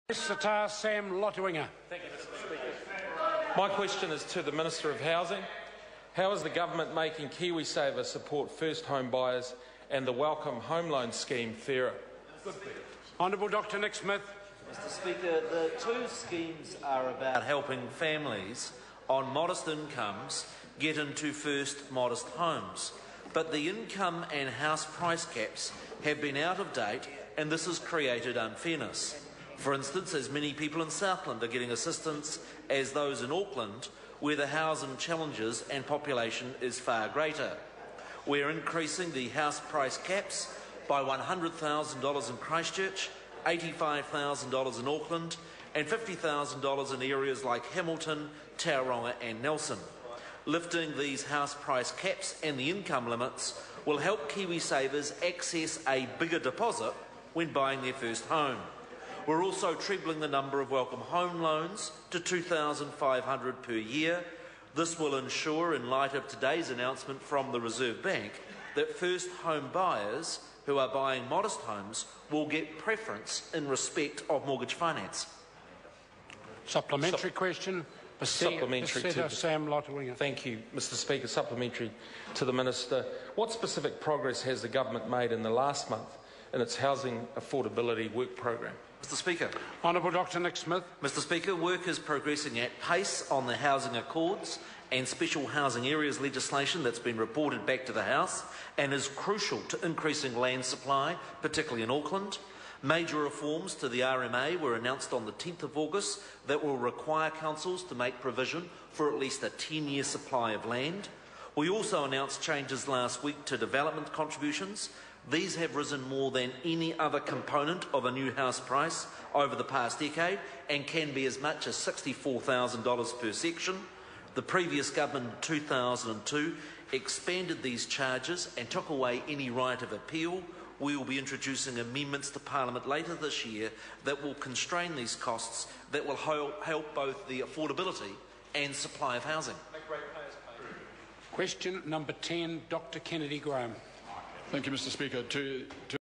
Mr. Sam Lotwinger. Thank you, Mr. Speaker. My question is to the Minister of Housing. How is the government making KiwiSaver support first home buyers and the Welcome Home Loan scheme fairer? Honourable Dr Nick Smith. Mr. Speaker, the two schemes are about helping families on modest incomes get into first modest homes. But the income and house price caps have been out of date, and this has created unfairness. For instance, as many people in Southland are getting assistance as those in Auckland, where the housing challenges and population is far greater. We're increasing the house price caps by $100,000 in Christchurch, $85,000 in Auckland, and $50,000 in areas like Hamilton, Tauranga and Nelson. Lifting these house price caps and the income limits will help KiwiSavers access a bigger deposit when buying their first home. We're also trebling the number of Welcome Home Loans to $2,500 per year. This will ensure, in light of today's announcement from the Reserve Bank, that first home buyers who are buying modest homes will get preference in respect of mortgage finance. Supplementary question. Supplementary to Sam Lotwinger. Thank you, Mr. Speaker. Supplementary to the Minister. What specific progress has the government made in the last month in its housing affordability work programme? Mr. Speaker. Honourable Dr Nick Smith. Mr. Speaker, work is progressing at pace on the housing accords and special housing areas legislation that's been reported back to the House and is crucial to increasing land supply, particularly in Auckland. Major reforms to the RMA were announced on the 10th of August that will require councils to make provision for at least a 10-year supply of land. We also announced changes last week to development contributions. These have risen more than any other component of a new house price over the past decade and can be as much as $64,000 per section. The previous government in 2002 expanded these charges and took away any right of appeal. We will be introducing amendments to Parliament later this year that will constrain these costs, that will help both the affordability and supply of housing. Question number 10, Dr Kennedy Graham. Thank you, Mr. Speaker.